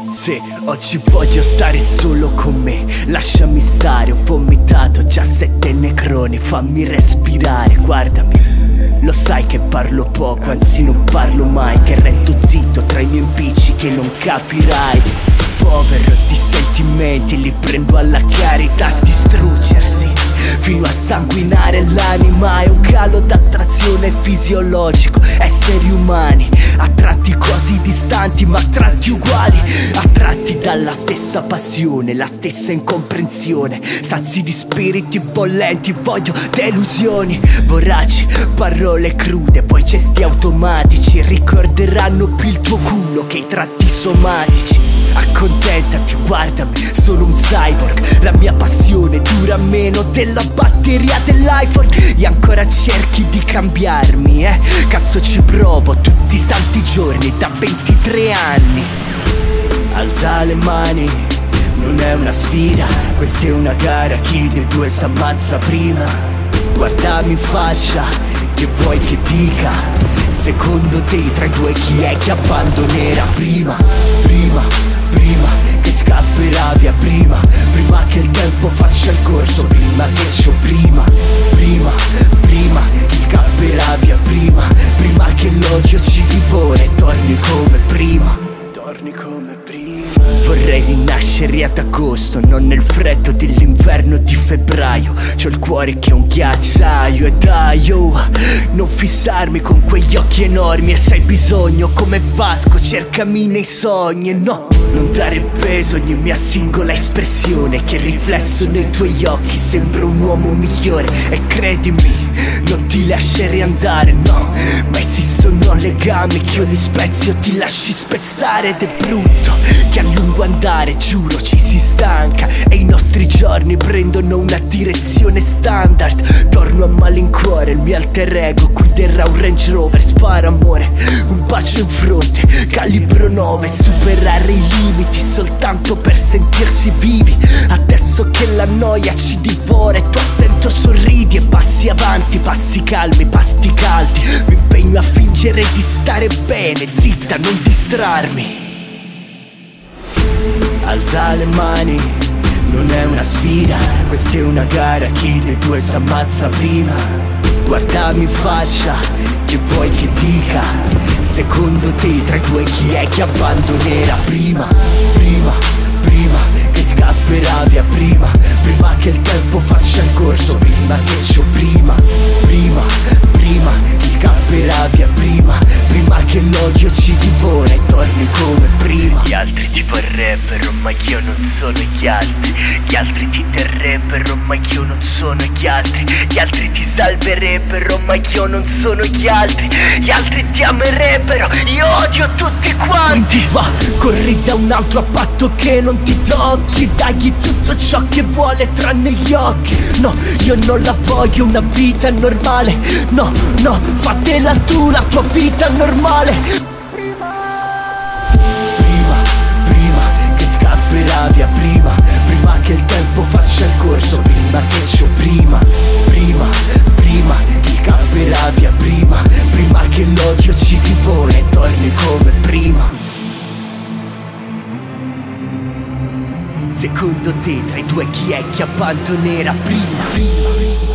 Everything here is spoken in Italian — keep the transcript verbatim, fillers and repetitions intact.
Se oggi voglio stare solo con me, lasciami stare, ho vomitato già sette necroni, fammi respirare, guardami. Lo sai che parlo poco, anzi non parlo mai, che resto zitto tra i miei impicci che non capirai. Povero di sentimenti, li prendo alla carità, distruggersi fino a sanguinare l'anima. È un calo d'attrazione fisiologico, esseri umani a tratti quasi distanti ma a tratti uguali, attratti dalla stessa passione, la stessa incomprensione, sazi di spiriti bollenti, voglio delusioni, voraci, parole crude, poi gesti automatici, ricorderanno più il tuo culo che i tratti somatici. Accontentati, guardami, sono un cyborg, la mia passione dura meno della batteria dell'iPhone. E ancora cerchi di cambiarmi, eh? Cazzo ci provo tutti i santi giorni da ventitré anni. Alza le mani, non è una sfida, questa è una gara, chi dei due s'ammazza prima. Guardami in faccia, che vuoi che dica? Secondo te tra i due chi è che abbandonerà prima? Prima Prima che scapperà via, prima Prima che il tempo faccia il corso, prima che c'ho prima Prima, prima che scapperà via, prima Prima che l'odio ci divora e torni come prima Torni come prima. Vorrei rinascere ad agosto, non nel freddo dell'inverno di febbraio. C'ho il cuore che è un ghiacciaio e dai, oh, non fissarmi con quegli occhi enormi. E se hai bisogno come Vasco cercami nei sogni. No, non dare peso a ogni mia singola espressione, che riflesso nei tuoi occhi sembra un uomo migliore. E credimi, non ti lascerei andare, no, ma esistono legami che io li spezzi o ti lasci spezzare. Ed è brutto che a lungo andare, giuro, ci si stanca e i nostri giorni prendono una direzione standard. Torno a malincuore, il mio alter ego guiderà un Range Rover. Spara amore, un bacio in fronte, calibro nove, superare i limiti soltanto per sentirsi vivi. Adesso che la noia ci divora e tu a stento sorridi e passi avanti, passi calmi, pasti caldi. Mi impegno a fingere di stare bene, zitta, non distrarmi. Alza le mani, non è una sfida, questa è una gara, chi dei due s'ammazza prima. Guardami in faccia, che vuoi che dica? Secondo te tra i due chi è che abbandonerà prima? Prima, prima che scapperà via, prima Prima che il tempo faccia il corso, prima che c'ho prima Prima, prima che scapperà via, prima Prima che l'odio ci divora e torni come prima. Gli altri ti vorrebbero ma io non sono gli altri, gli altri ti terrebbero ma io non sono gli altri, gli altri ti salverebbero ma io non sono gli altri, gli altri ti amerebbero, io odio tutti quanti. Quindi va, corri da un altro a patto che non ti tocchi, dagli tutto ciò che vuole tranne gli occhi. No, io non la voglio una vita normale, no, no, fatela tu la tua vita normale. Scapperà via, prima Prima che il tempo faccia il corso, prima che c'ho prima Prima, prima che scapperà via, prima Prima che l'odio ci divora e torni come prima. Secondo te tra i due chi è che abbandonerà prima? Prima